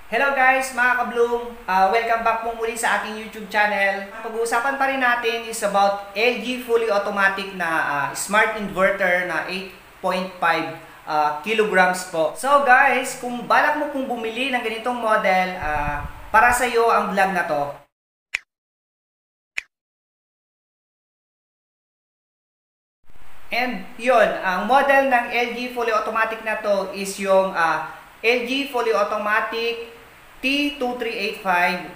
Hello guys, mga ka-Bloom! Welcome back po muli sa ating YouTube channel. Pag-uusapan pa rin natin is about LG fully automatic na smart inverter na 8.5 kilograms po. So guys, kung balak mo pong bumili ng ganitong model, para sa iyo ang vlog na to. And yun, ang model ng LG fully automatic na to is yung LG fully automatic T2385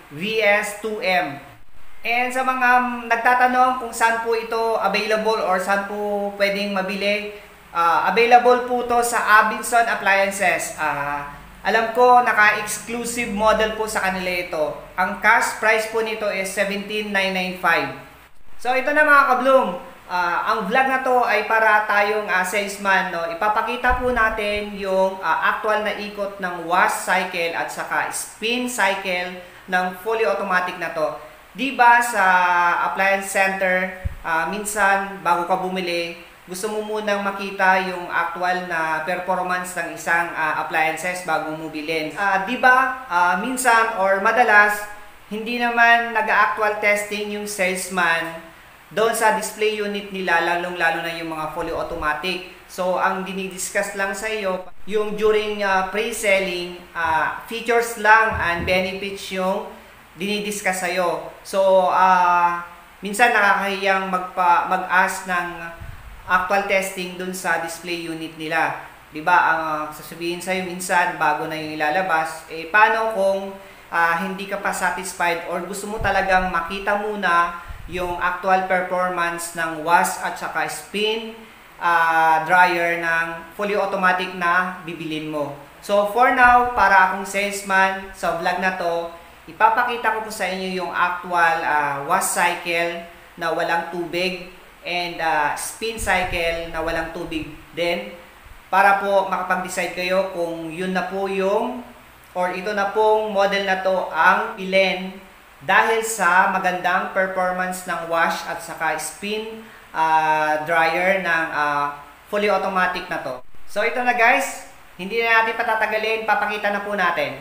VS2M. And sa mga nagtatanong kung saan po ito available or saan po pwedeng mabili, available po to sa Abinson Appliances. Alam ko naka-exclusive model po sa kanila ito. Ang cash price po nito is 17,995. So ito na mga ka-Bloom. Ang vlog na to ay para tayong salesman, no? Ipapakita po natin yung actual na ikot ng wash cycle at saka spin cycle ng fully automatic na to. Diba sa appliance center, minsan bago ka bumili, gusto mo munang makita yung actual na performance ng isang appliances bago mo bilhin. Diba minsan or madalas, hindi naman nag-actual testing yung salesman doon sa display unit nila, lalong-lalo na yung mga fully automatic. So, ang dinidiscuss lang sa iyo, yung during pre-selling, features lang and benefits yung dinidiscuss sa iyo. So, minsan nakakahiyang mag-ask ng actual testing doon sa display unit nila. Diba, ang sasabihin sa iyo minsan, bago na yung ilalabas, paano kung hindi ka pa satisfied or gusto mo talagang makita muna yung actual performance ng wash at saka spin dryer ng fully automatic na bibilin mo. So for now, para akong salesman sa vlog na to, ipapakita ko po sa inyo yung actual wash cycle na walang tubig and spin cycle na walang tubig din, para po makapag-decide kayo kung yun na po yung or ito na pong model na to ang bilhin dahil sa magandang performance ng wash at saka spin dryer ng fully automatic na to. So ito na guys, hindi na natin patatagalin, papakita na po natin.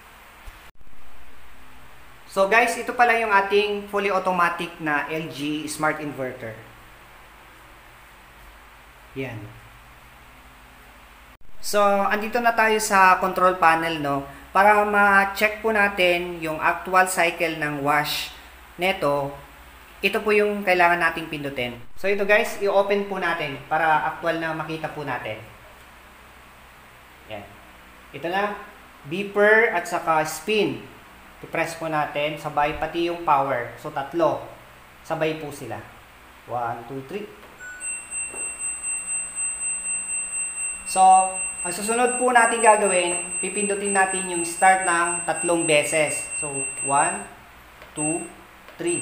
So guys, ito pala yung ating fully automatic na LG smart inverter. Yan. So andito na tayo sa control panel, no? Para ma-check po natin yung actual cycle ng wash neto, ito po yung kailangan nating pindutin. So ito guys, i-open po natin para actual na makita po natin. Yan. Ito na, beeper at saka spin. I-press po natin, sabay pati yung power. So tatlo, sabay po sila. 1, 2, 3. So, ang susunod po natin gagawin, pipindutin natin yung start ng 3 beses. So, 1, 2, 3.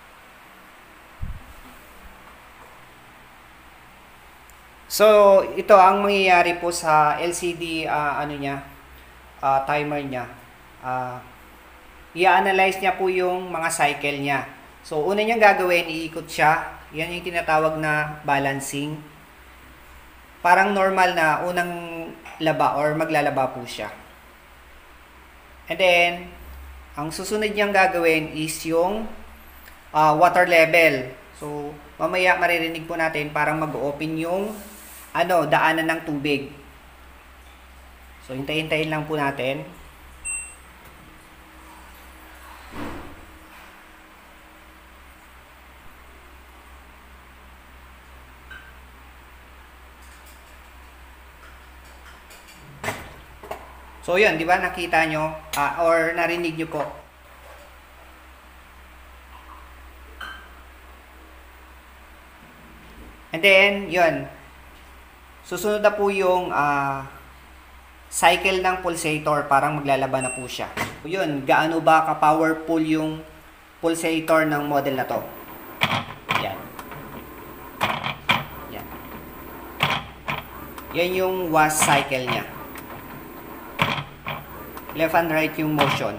So, ito ang mangyayari po sa LCD timer niya. I-analyze niya po yung mga cycle niya. So, una niyang gagawin, iikot siya. Yan yung tinatawag na balancing. Parang normal na unang laba or maglalaba po siya. And then, ang susunod niyang gagawin is yung water level. So, mamaya maririnig po natin parang mag-open yung daanan ng tubig. So, hintayin lang po natin. So yun, di ba nakita nyo or narinig nyo po. And then, yun. Susunod na po yung cycle ng pulsator, parang maglalaba na po siya. So yun, gaano ba ka-powerful yung pulsator ng model na to. Yan. Yan. Yan yung wash cycle niya. Left and right yung motion.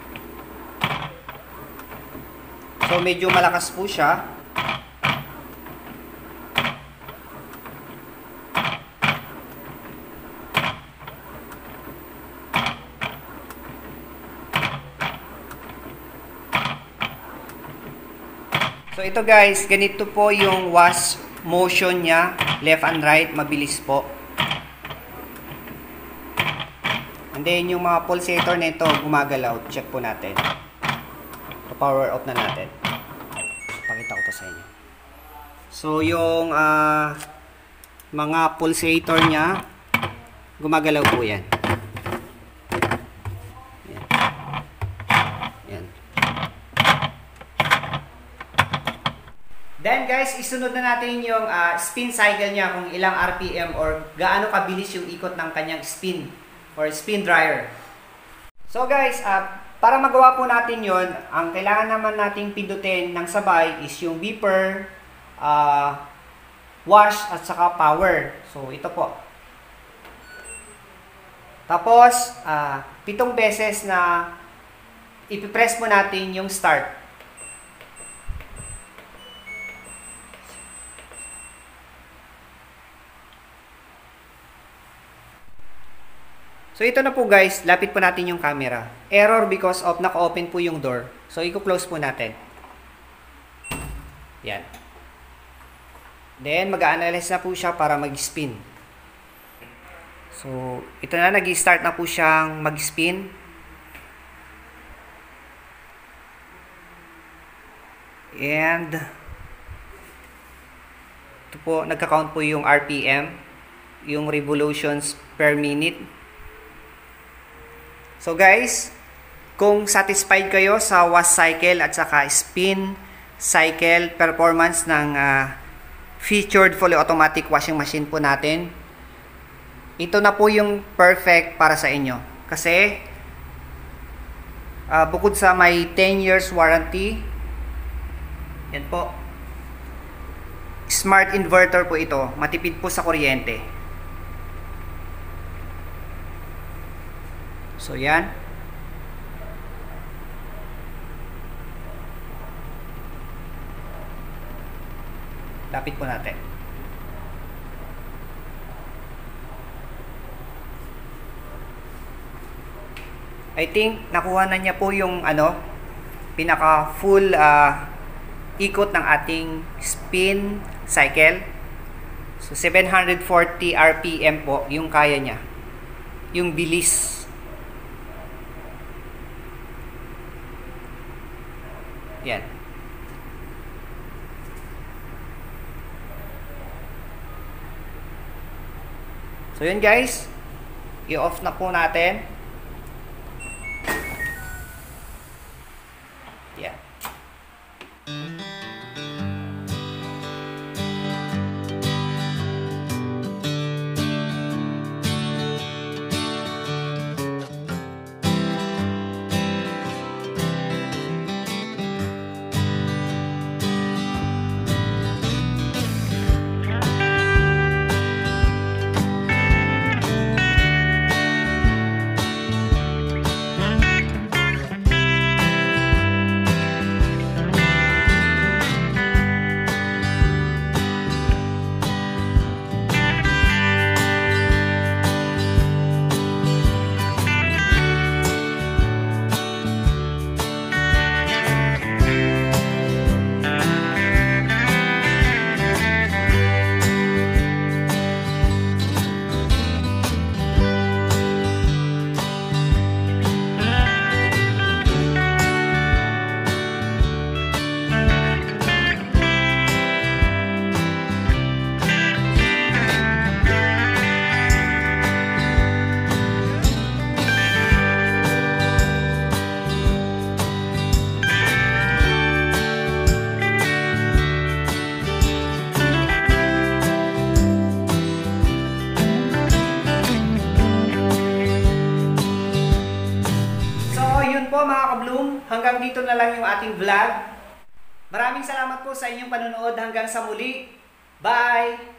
So medyo malakas po siya. So ito guys, ganito po yung wash motion niya, left and right, mabilis po. And then yung mga pulsator nito gumagalaw, check po natin. Power off na natin. Pakita ko po sa inyo. So yung mga pulsator niya gumagalaw po yan. Yan. Yan. Then guys, isunod na natin yung spin cycle niya, kung ilang RPM or gaano kabilis yung ikot ng kanyang spin or spin dryer. So guys, para magawa po natin yon, ang kailangan naman nating pindutin ng sabay is yung beeper, wash at saka power. So ito po. Tapos 7 beses na ipipress po natin yung start. So ito na po guys, lapit po natin yung camera. Error because of naka-open po yung door. So i-close po natin. Yan. Then mag-a-analyze na po siya para mag-spin. So ito na, nag-start na po siyang mag-spin. And ito po, nagka-count po yung RPM, yung revolutions per minute. So guys, kung satisfied kayo sa wash cycle at saka spin cycle performance ng featured fully automatic washing machine po natin, ito na po yung perfect para sa inyo. Kasi bukod sa may 10 years warranty, yan po, smart inverter po ito, matipid po sa kuryente. So yan. Lapit po natin. I think nakuha na niya po yung pinaka full ikot ng ating spin cycle. So 740 RPM po yung kaya niya. Yung bilis. Yan. So yun guys, i-off na po natin. Yan. Po mga ka-Bloom, hanggang dito na lang yung ating vlog. Maraming salamat po sa inyong panonood, hanggang sa muli. Bye!